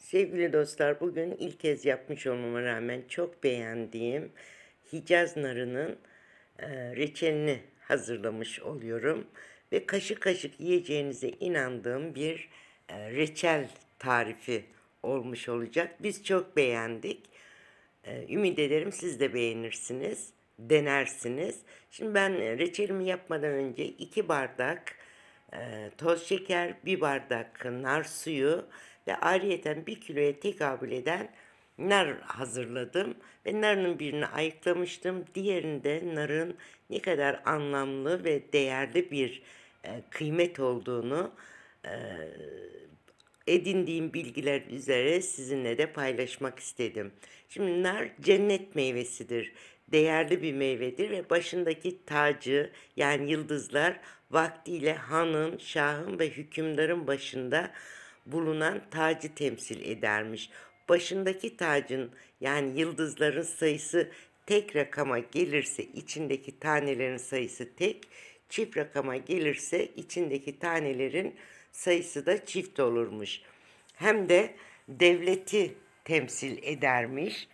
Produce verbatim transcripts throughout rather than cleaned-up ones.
Sevgili dostlar, bugün ilk kez yapmış olmama rağmen çok beğendiğim Hicaz narının e, reçelini hazırlamış oluyorum. Ve kaşık kaşık yiyeceğinize inandığım bir e, reçel tarifi olmuş olacak. Biz çok beğendik. E, ümit ederim siz de beğenirsiniz, denersiniz. Şimdi ben e, reçelimi yapmadan önce iki bardak e, toz şeker, bir bardak nar suyu ve ayrıyeten bir kiloya tekabül eden nar hazırladım. Ve narının birini ayıklamıştım. Diğerinde narın ne kadar anlamlı ve değerli bir e, kıymet olduğunu e, edindiğim bilgiler üzere sizinle de paylaşmak istedim. Şimdi nar cennet meyvesidir. Değerli bir meyvedir ve başındaki tacı yani yıldızlar vaktiyle hanın, şahın ve hükümdarın başında bulunan tacı temsil edermiş. Başındaki tacın yani yıldızların sayısı tek rakama gelirse içindeki tanelerin sayısı tek, çift rakama gelirse içindeki tanelerin sayısı da çift olurmuş. Hem de devleti temsil edermiş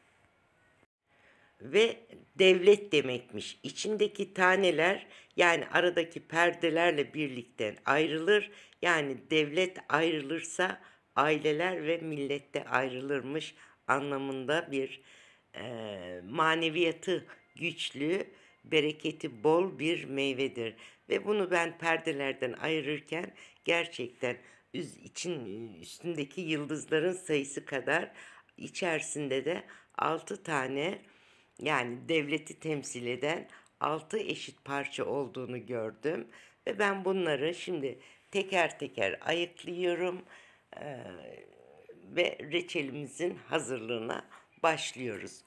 ve devlet demekmiş. İçindeki taneler yani aradaki perdelerle birlikte ayrılır. Yani devlet ayrılırsa aileler ve millet de ayrılırmış anlamında bir e, maneviyatı güçlü, bereketi bol bir meyvedir. Ve bunu ben perdelerden ayırırken gerçekten için üstündeki yıldızların sayısı kadar içerisinde de altı tane yani devleti temsil eden altı eşit parça olduğunu gördüm. Ve ben bunları şimdi teker teker ayıklıyorum ee, ve reçelimizin hazırlığına başlıyoruz.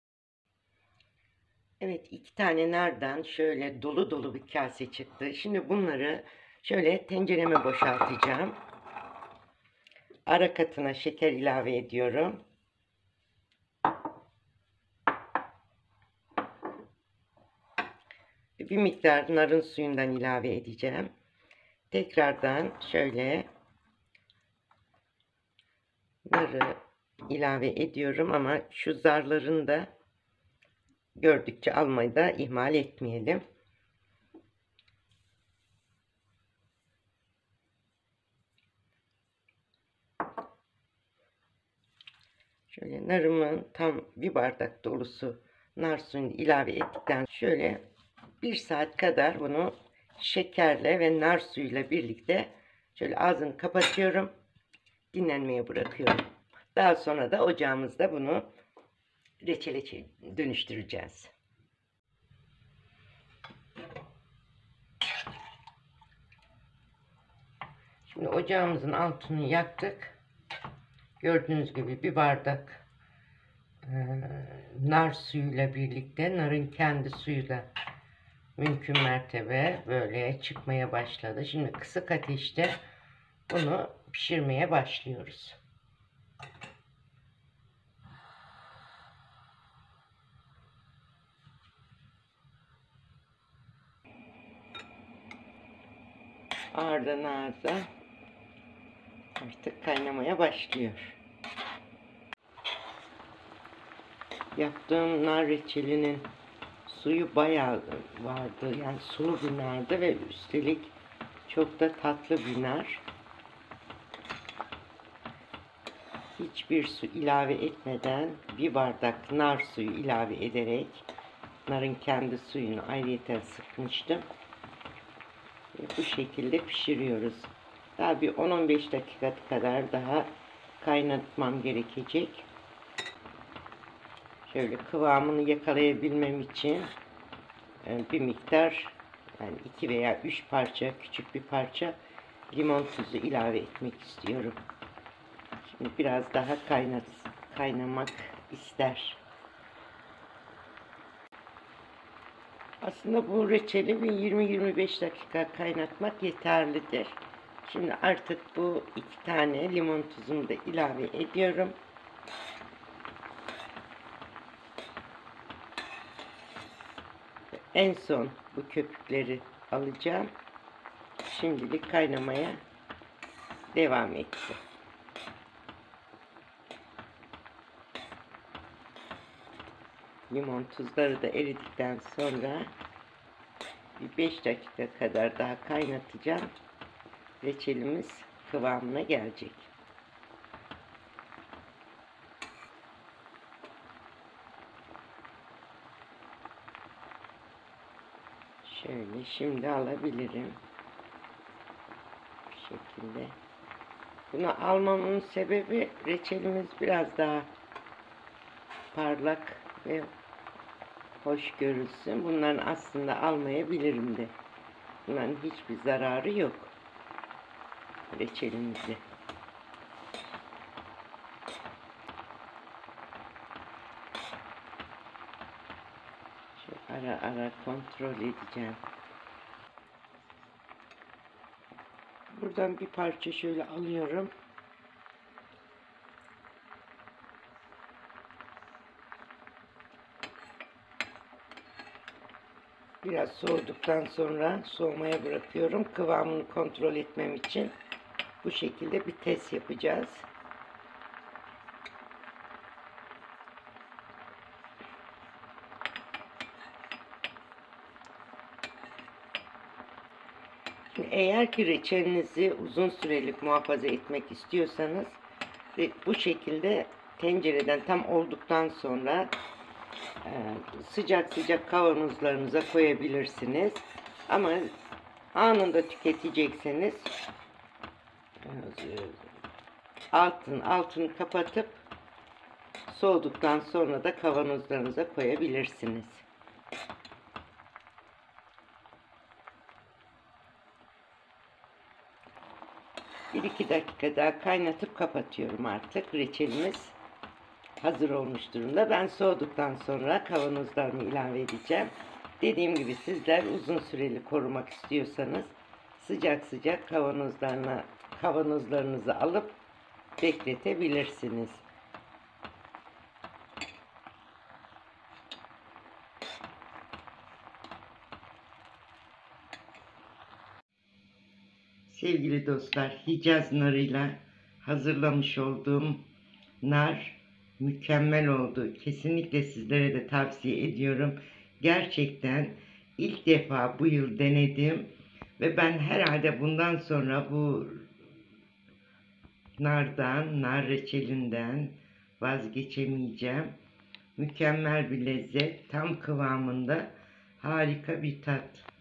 Evet, iki tane nardan şöyle dolu dolu bir kase çıktı. Şimdi bunları şöyle tencereme boşaltacağım. Ara katına şeker ilave ediyorum. Bir miktar narın suyundan ilave edeceğim. Tekrardan şöyle narı ilave ediyorum ama şu zarlarını da gördükçe almayı da ihmal etmeyelim. Şöyle narımın tam bir bardak dolusu nar suyunu ilave ettikten şöyle bir saat kadar bunu şekerle ve nar suyuyla birlikte şöyle ağzını kapatıyorum. Dinlenmeye bırakıyorum. Daha sonra da ocağımızda bunu reçele dönüştüreceğiz. Şimdi ocağımızın altını yaktık. Gördüğünüz gibi bir bardak e, nar suyuyla birlikte narın kendi suyuyla mümkün mertebe böyle çıkmaya başladı. Şimdi kısık ateşte bunu pişirmeye başlıyoruz. Ağırdan ağza artık kaynamaya başlıyor. Yaptığım nar reçelinin suyu bayağı vardı. Yani sulu bir nardı ve üstelik çok da tatlı bir nar. Hiçbir su ilave etmeden bir bardak nar suyu ilave ederek narın kendi suyunu ayrıyeten sıkmıştım. Ve bu şekilde pişiriyoruz. Daha bir on on beş dakika kadar daha kaynatmam gerekecek. Şöyle kıvamını yakalayabilmem için bir miktar yani iki veya üç parça küçük bir parça limon tuzu ilave etmek istiyorum. Şimdi biraz daha kaynat, kaynamak ister. Aslında bu reçeli bir yirmi yirmi beş dakika kaynatmak yeterlidir. Şimdi artık bu iki tane limon tuzumu da ilave ediyorum. En son bu köpükleri alacağım. Şimdilik kaynamaya devam etsin. Limon tuzları da eridikten sonra bir beş dakika kadar daha kaynatacağım. Reçelimiz kıvamına gelecek. Şöyle şimdi alabilirim. Bu şekilde. Bunu almamın sebebi reçelimiz biraz daha parlak ve hoş görülsün. Bunların aslında almayabilirim de. Bunların hiçbir zararı yok reçelimizi. Şu ara ara kontrol edeceğim. Buradan bir parça şöyle alıyorum. Biraz soğuduktan sonra soğumaya bırakıyorum. Kıvamını kontrol etmem için bu şekilde bir test yapacağız. Şimdi eğer ki reçelinizi uzun sürelik muhafaza etmek istiyorsanız bu şekilde tencereden tam olduktan sonra sıcak sıcak kavanozlarınıza koyabilirsiniz. Ama anında tüketecekseniz altın altını kapatıp soğuduktan sonra da kavanozlarınıza koyabilirsiniz. bir iki dakika daha kaynatıp kapatıyorum artık. Reçelimiz hazır olmuş durumda. Ben soğuduktan sonra kavanozlarımı ilave edeceğim. Dediğim gibi sizler uzun süreli korumak istiyorsanız sıcak sıcak kavanozlarına kavanozlarınızı alıp bekletebilirsiniz. Sevgili dostlar, Hicaz narıyla hazırlamış olduğum nar mükemmel oldu. Kesinlikle sizlere de tavsiye ediyorum. Gerçekten ilk defa bu yıl denedim ve ben herhalde bundan sonra bu nardan, nar reçelinden vazgeçemeyeceğim. Mükemmel bir lezzet, tam kıvamında harika bir tat.